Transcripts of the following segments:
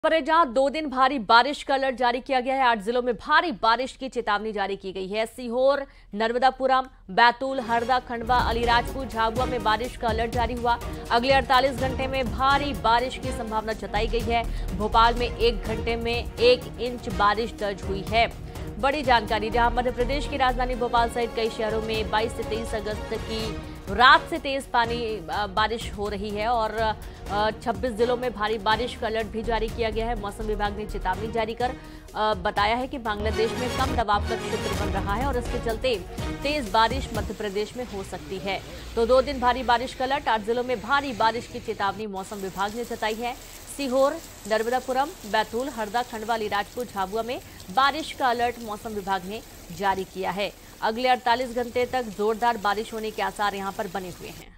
पर जहां 2 दिन भारी बारिश का अलर्ट जारी किया गया है। 8 जिलों में भारी बारिश की चेतावनी जारी की गई है। सीहोर, नर्मदापुरम, बैतूल, हरदा, खंडवा, अलीराजपुर, झाबुआ में बारिश का अलर्ट जारी हुआ। अगले 48 घंटे में भारी बारिश की संभावना जताई गई है। भोपाल में 1 घंटे में 1 इंच बारिश दर्ज हुई है। बड़ी जानकारी, जहां मध्य प्रदेश की राजधानी भोपाल सहित कई शहरों में 22 से 23 अगस्त की रात से तेज बारिश हो रही है और 26 जिलों में भारी बारिश का अलर्ट भी जारी किया गया है। मौसम विभाग ने चेतावनी जारी कर बताया है कि बांग्लादेश में कम दबाव का क्षेत्र बन रहा है और इसके चलते तेज बारिश मध्य प्रदेश में हो सकती है। तो 2 दिन भारी बारिश का अलर्ट, 8 जिलों में भारी बारिश की चेतावनी मौसम विभाग ने जताई है। सीहोर, नर्मदापुरम, बैतूल, हरदा, खंडवा, अलीराजपुर, झाबुआ में बारिश का अलर्ट मौसम विभाग ने जारी किया है। अगले 48 घंटे तक जोरदार बारिश होने के आसार यहां पर बने हुए हैं।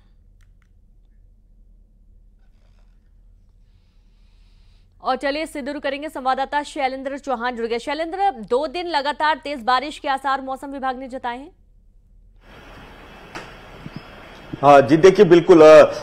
और चलिए इससे दूर करेंगे, संवाददाता शैलेंद्र चौहान जुड़ गए। शैलेंद्र, 2 दिन लगातार तेज बारिश के आसार मौसम विभाग ने जताए हैं। हाँ जी, देखिए बिल्कुल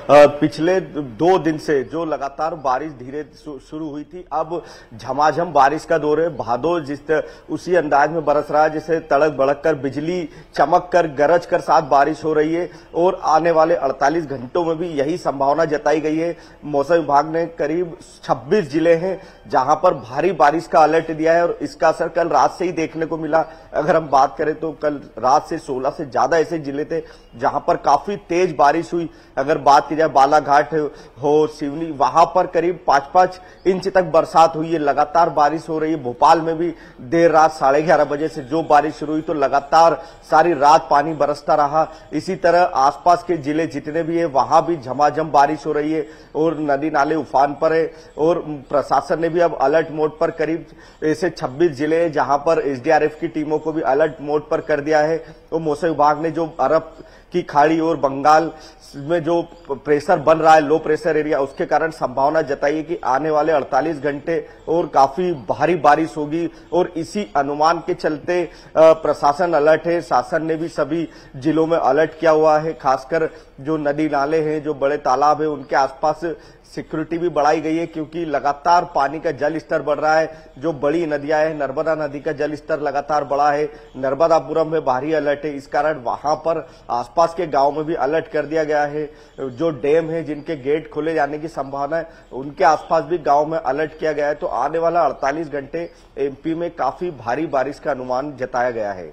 पिछले 2 दिन से जो लगातार बारिश धीरे शुरू हुई थी, अब झमाझम बारिश का दौर है। भादो उसी अंदाज में बरस रहा है जैसे तड़क भड़क कर, बिजली चमक कर, गरज कर साथ बारिश हो रही है और आने वाले 48 घंटों में भी यही संभावना जताई गई है। मौसम विभाग ने करीब 26 जिले हैं जहां पर भारी बारिश का अलर्ट दिया है और इसका असर कल रात से ही देखने को मिला। अगर हम बात करें तो कल रात से 16 से ज्यादा ऐसे जिले थे जहां पर काफी तेज बारिश हुई। अगर बात की जाए बालाघाट हो, सिवनी, वहां पर करीब 5-5 इंच तक बरसात हुई है। लगातार बारिश हो रही है। भोपाल में भी देर रात 11:30 बजे से जो बारिश शुरू हुई तो लगातार सारी रात पानी बरसता रहा। इसी तरह आसपास के जिले जितने भी है वहां भी झमाझम बारिश हो रही है और नदी नाले उफान पर है और प्रशासन ने भी अब अलर्ट मोड पर करीब ऐसे 26 जिले हैं जहां पर एसडीआरएफ की टीमों को भी अलर्ट मोड पर कर दिया है। तो मौसम विभाग ने जो अरब की खाड़ी और बंगाल में जो प्रेशर बन रहा है, लो प्रेशर एरिया, उसके कारण संभावना जताई है कि आने वाले 48 घंटे और काफी भारी बारिश होगी और इसी अनुमान के चलते प्रशासन अलर्ट है। शासन ने भी सभी जिलों में अलर्ट किया हुआ है। खासकर जो नदी नाले हैं, जो बड़े तालाब है, उनके आसपास सिक्योरिटी भी बढ़ाई गई है क्योंकि लगातार पानी का जल स्तर बढ़ रहा है। जो बड़ी नदियां हैं, नर्मदा नदी का जल स्तर लगातार बढ़ा है। नर्मदापुरम में भारी अलर्ट है, इस कारण वहां पर आसपास के गांव में भी अलर्ट कर दिया गया है। जो डैम है जिनके गेट खोले जाने की संभावना है, उनके आसपास भी गांव में अलर्ट किया गया है। तो आने वाला 48 घंटे एमपी में काफी भारी बारिश का अनुमान जताया गया है।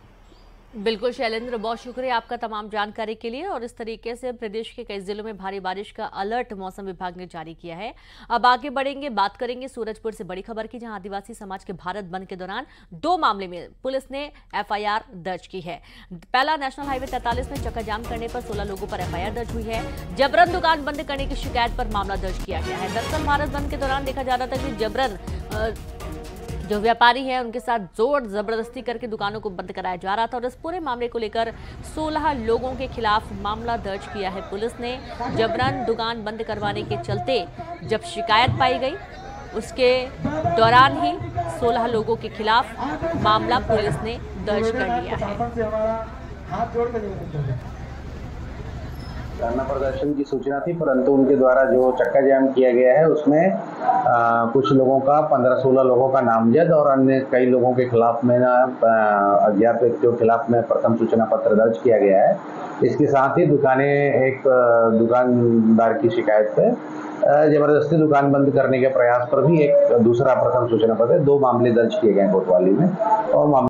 बिल्कुल शैलेंद्र, बहुत शुक्रिया आपका तमाम जानकारी के लिए। और इस तरीके से प्रदेश के कई जिलों में भारी बारिश का अलर्ट मौसम विभाग ने जारी किया है। अब आगे बढ़ेंगे, बात करेंगे सूरजपुर से बड़ी खबर की, जहां आदिवासी समाज के भारत बंद के दौरान 2 मामले में पुलिस ने एफआईआर दर्ज की है। पहला, नेशनल हाईवे 43 में चक्का जाम करने पर 16 लोगों पर एफआईआर दर्ज हुई है। जबरन दुकान बंद करने की शिकायत पर मामला दर्ज किया गया है। दरअसल भारत बंद के दौरान देखा जा रहा था कि जबरन जो व्यापारी हैं उनके साथ जोर जबरदस्ती करके दुकानों को बंद कराया जा रहा था और इस पूरे मामले को लेकर 16 लोगों के खिलाफ मामला दर्ज किया है पुलिस ने। जबरन दुकान बंद करवाने के चलते जब शिकायत पाई गई, उसके दौरान ही 16 लोगों के खिलाफ मामला पुलिस ने दर्ज कर लिया है। धरना प्रदर्शन की सूचना थी, परंतु उनके द्वारा जो चक्का जाम किया गया है उसमें कुछ लोगों का 15-16 लोगों का नामजद और अन्य कई लोगों के खिलाफ में अज्ञात व्यक्तियों के खिलाफ में प्रथम सूचना पत्र दर्ज किया गया है। इसके साथ ही एक दुकानदार की शिकायत पे जबरदस्ती दुकान बंद करने के प्रयास पर भी एक दूसरा प्रथम सूचना पत्र, 2 मामले दर्ज किए गए कोतवाली में और